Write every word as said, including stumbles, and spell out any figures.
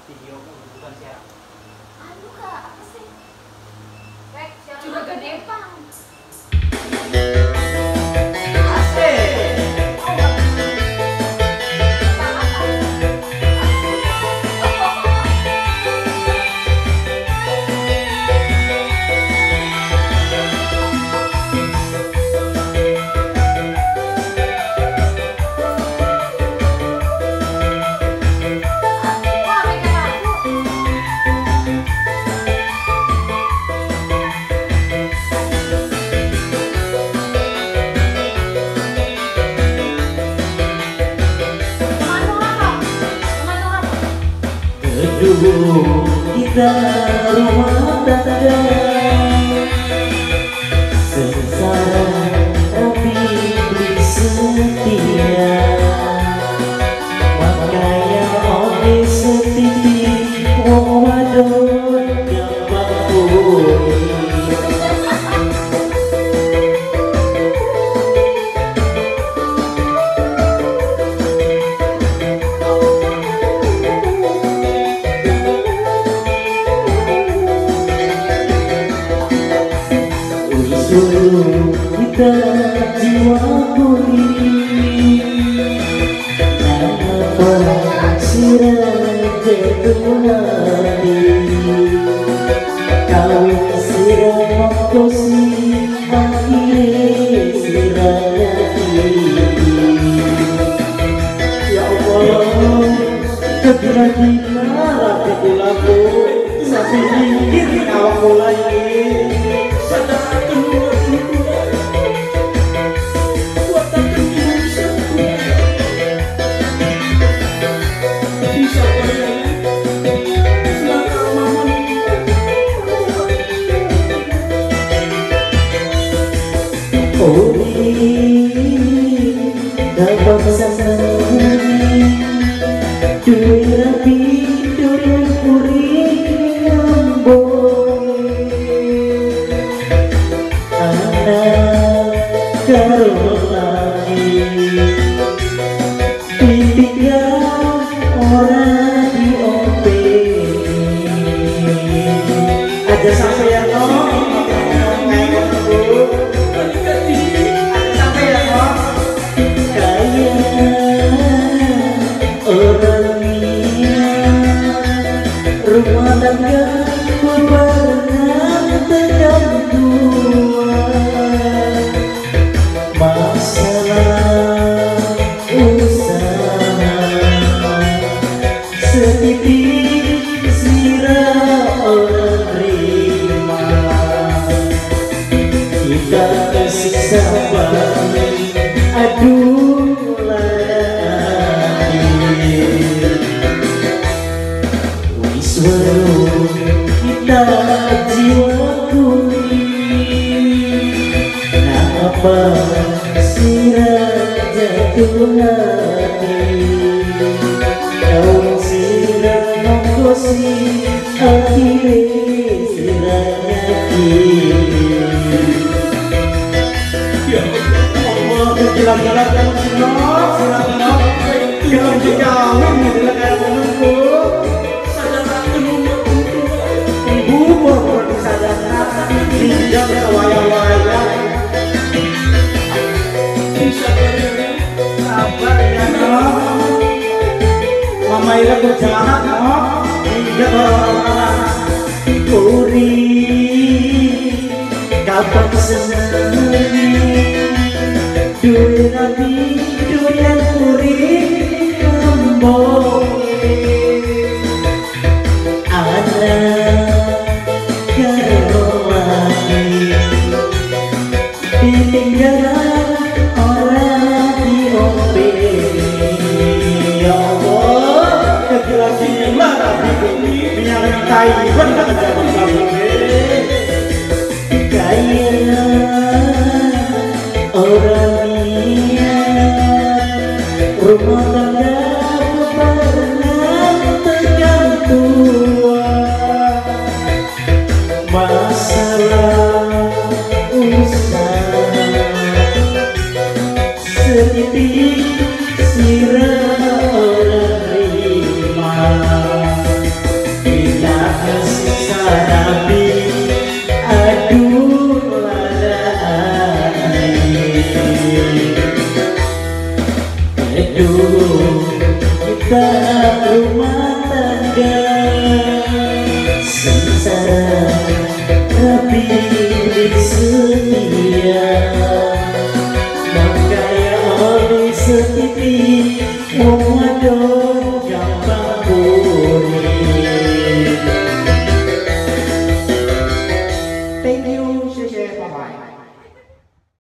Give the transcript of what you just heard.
video bukan siaran. Aduh kak, apa sih? Rek, siaran Juga gede. Jepang. Dulu kita rumah tangga sengsara tapi setia, makanya oleh setitik wong wadon gampang. Dulu kita jiwaku ini kenapa sirah jatuh hati, kau sirah mengkosi akhirnya sirah jati. Ya Allah, kegerakan rakyat lagu sampai dingin awak mulai dapat sembunyi duit rapi duit puri ngamboi anak karolai ditinggal orang diompe aja sampai ya no rumah tangga bebarengan tegak dua, masalah usaha setitik sirah orang terima, kita kesiksa balik aduh lagi. Walau kita jiwaku kenapa sirah jatuh hati, kau sirah mengkosi akhirnya sirah jati. Ya Allah, jalan-jalan kamu senang, senang-senang kalau dijauhin adalah kayak menunggu bubur sadar tidak wayang-wayang sabar ya no mama ira berjalan no tidak orang-orang uri kapan senang duit nabi duit uri ngamboi ditinggal orang diombe. Ya Allah, kegelapan marah di minyak kayu benar kaya orang niat rumah tangga bebarengan tegang tua, masalah usaha setitik sirah orang terima, sengsara tapi setia makanya oleh setiap wong wadon